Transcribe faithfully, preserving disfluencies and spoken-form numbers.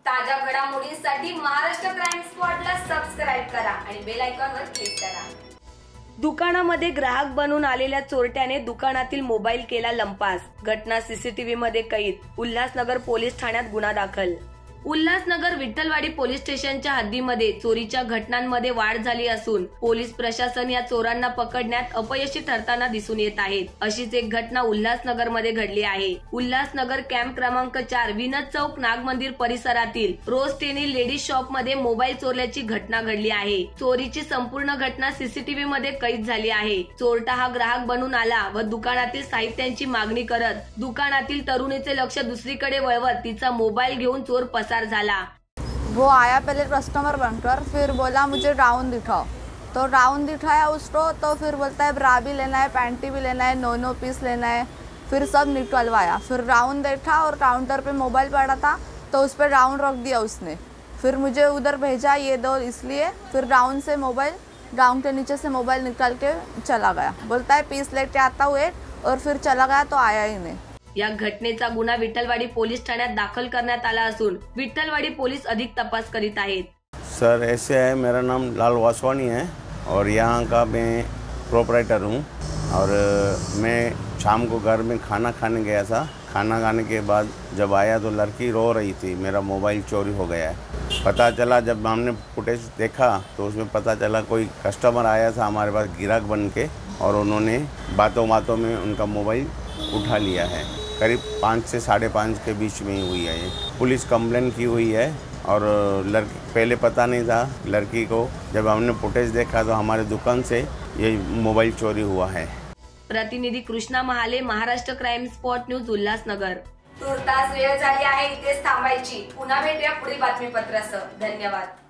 ताज्या घडामोडींसाठी Maharashtra crime स्पॉटला subscribe करा आणि बेल आयकॉनवर क्लिक करा। दुकानामध्ये ग्राहक बनून आलेल्या चोरट्याने दुकानातील मोबाईल केला लंपास। घटना सीसीटीव्ही मध्ये कैद। उल्हासनगर पोलीस ठाण्यात गुन्हा दाखल। उल्हासनगर विठ्ठलवाडी पोलीस स्टेशनच्या हद्दीमध्ये चोरीच्या घटनांमध्ये वाढ झाली असून पोलीस प्रशासन या चोरांना पकडण्यात अपयशी ठरताना दिसून येत आहेत। अशीच एक घटना उल्हासनगर मध्ये घडली आहे। उल्हासनगर कॅम्प क्रमांक चार विनद चौक नाग मंदिर परिसरातील रोज टेनी लेडीज शॉप मध्ये मोबाईल चोरल्याची घटना घडली आहे। चोरीची संपूर्ण घटना सीसीटीव्ही मध्ये कैद झाली आहे। चोरटा हा ग्राहक बनून आला व दुकानातील साहित्यांची मागणी करत दुकानातील तरुणीचे लक्ष दुसरीकडे वळवत तिचा मोबाईल घेऊन चोर पसार झाला। वो आया पहले कस्टमर बनकर, फिर बोला मुझे राउंड दिखाओ, तो राउंड दिखाया उसको, तो फिर बोलता है ब्रा भी लेना है, पैंटी भी लेना है, नो नो पीस लेना है। फिर सब निकलवाया, फिर राउंड देखा और काउंटर पे मोबाइल पड़ा था तो उस पर राउंड रख दिया उसने। फिर मुझे उधर भेजा ये दो इसलिए, फिर राउंड से मोबाइल राउंड के नीचे से मोबाइल निकाल के चला गया। बोलता है पीस लेके आता हूँ एक, और फिर चला गया तो आया ही नहीं। या घटनेचा गुन्हा विठ्ठलवाडी पोलीस ठाण्यात दाखल करण्यात आला असून विठ्ठलवाडी पोलीस अधिक तपास करीत आहेत। सर ऐसे है, मेरा नाम लाल वासवानी है और यहाँ का मैं प्रोपराइटर हूँ। और मैं शाम को घर में खाना खाने गया था। खाना खाने के बाद जब आया तो लड़की रो रही थी, मेरा मोबाइल चोरी हो गया है। पता चला जब हमने फुटेज देखा तो उसमें पता चला कोई कस्टमर आया था हमारे पास ग्राहक बन के, और उन्होंने बातों बातों में उनका मोबाइल उठा लिया है। करीब पाँच से साढ़े पाँच के बीच में ही हुई है ये। पुलिस कंप्लेन की हुई है और लड़की पहले पता नहीं था लड़की को। जब हमने फुटेज देखा तो हमारे दुकान से ये मोबाइल चोरी हुआ है। प्रतिनिधी Krishna Mahale, Maharashtra crime spot news, Ulhasnagar. तुर्तास वेळ झाली आहे इथेच थांबायची। पुन्हा भेटूया पुढील बातमीपत्रासह। धन्यवाद।